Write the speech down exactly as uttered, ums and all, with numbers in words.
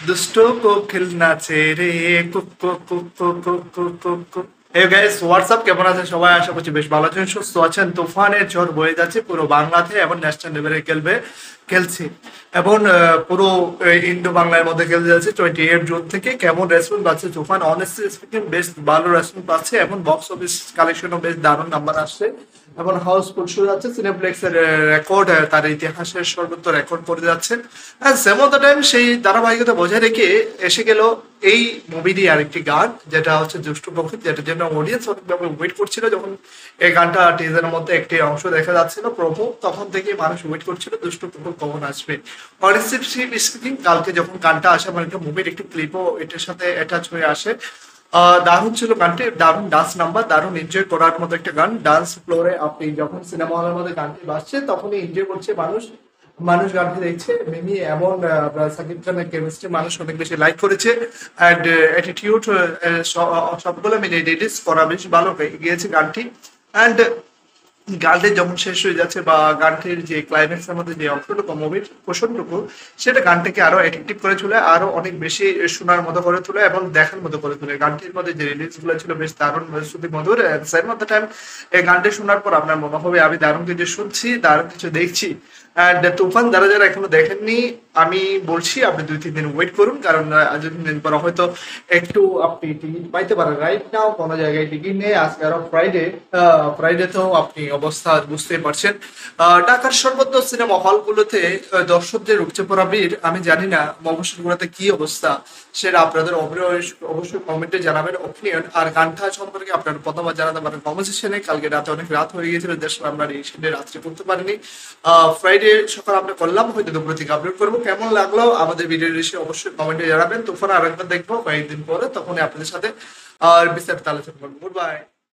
दुष्टों को खिलना चाहिए कुक कुक कुक कुक कुक कुक कुक कुक। হে গাইস হোয়াটসঅ্যাপ কেমন আছেন সবাই? আশা করছি বেশ ভালো আছেন, সুস্থ আছেন। তুফানের ঝড় বয়ে যাচ্ছে পুরো বাংলাতে এবং ন্যাশনাল লেভেলে খেলবে খেলছে এবং আহ, পুরো ইন্ডো বাংলার মধ্যে খেলতে যাচ্ছে টোয়েন্টি এইট জুন থেকে। কেমন রেসপন্স পাচ্ছে তুফান? অনেস্টলি স্পিকিং বেশ ভালো রেসপন্স পাচ্ছে এবং বক্স অফিস কালেকশনও বেশ দারুণ নাম্বার আসছে এবং হাউসফুল শুরু যাচ্ছে। সিনেপ্লেক্সের রেকর্ড, তার ইতিহাসের সর্বোচ্চ রেকর্ড করে যাচ্ছে। আর সেম অফ দ্য টাইম সেই ধারাবাহিকতা বজায় রেখে এসে গেল এই মুভিরই আরেকটি গান, যেটা হচ্ছে দুষ্টু পক্ষী, যেটার জন্য অডিয়েন্স অনেকভাবে ওয়েট করছিল। যখন এই গানটা টিজারের মধ্যে একটি অংশ দেখা যাচ্ছিল প্রভু, তখন থেকে মানুষ ওয়েট করছিল দুষ্টু পক্ষ কখন আসবে। অনেস্টলি স্পিকিং কালকে যখন গানটা আসে, আমার একটা মুভির একটি ক্লিপও এটার সাথে অ্যাটাচ হয়ে আসে। আহ দারুণ ছিল গানটি, দারুণ ডান্স নাম্বার, দারুণ এনজয় করার মতো একটা গান। ডান্স ফ্লোরে আপনি যখন সিনেমা হলের মধ্যে গানটি বাজছে তখনই এনজয় করছে মানুষ, মানুষ গানটি দেখছে। মিমি এমন আহ, সাকিব খানের কেমিস্ট্রি মানুষ অনেক বেশি লাইক করেছে। অ্যান্ড অ্যাটিটিউড সবগুলো মিলে রিলিজ করা বেশ ভালো গিয়েছে গানটি। অ্যান্ড গানটি যখন শেষ হয়ে যাচ্ছে বা গানটির যে ক্লাইম্যাক্স এর মধ্যে যে অংশটুকু মুভির পোষণটুকু, সেটা গানটাকে আরো অ্যাট্রাকটিভ করে তোলে, আরো অনেক বেশি শোনার মতো করে তোলে এবং দেখার মতো করে তোলে। গানটির মধ্যে যে রিলিজ গুলো ছিল বেশ দারুণ, শ্রুতি মধুর। সেম অফ দ্য টাইম এই গানটি শোনার পর আপনার মনে হবে আমি দারুণ কিছু শুনছি, দারুণ কিছু দেখছি। অ্যান্ড তুফান যারা যারা এখনো দেখেননি, আমি বলছি আপনি দুই তিন দিন ওয়েট করুন, কারণ আহ, দুই তিন দিন পর হয়তো একটু আপনি টিকিট পাইতে পারেন। রাইট নাও কোনো জায়গায় টিকিট নেই। আজকে আরো ফ্রাইডে, ফ্রাইডেতেও আপনি অবস্থা বুঝতেই পারছেন। আহ, ঢাকার সর্বত্র সিনেমা হলগুলোতে আহ, দর্শকদের উপচে পড়া ভিড়। আমি জানি না মফস্বলগুলোতে কি অবস্থা, সেটা আপনাদের অবশ্যই অবশ্যই কমেন্টে জানাবেন অপিনিয়ন। আর গানটা সম্পর্কে আপনার প্রথমবার জানাতে পারেন কমেন্ট সেকশনে। কালকে রাতে অনেক রাত হয়ে গিয়েছিল, দেশ আমরা এই সেটা রাত্রে করতে পারিনি। ফ্রাইডে সকাল আমরা করলাম, হয়তো দুপুর থেকে আপলোড করবো। কেমন লাগলো আমাদের ভিডিও এসে অবশ্যই কমেন্টে জানাবেন। তুফান আরেকবার দেখবো কয়েকদিন পরে, তখনই আপনাদের সাথে আর বিস্তারিত আলোচনা করবো। Good by.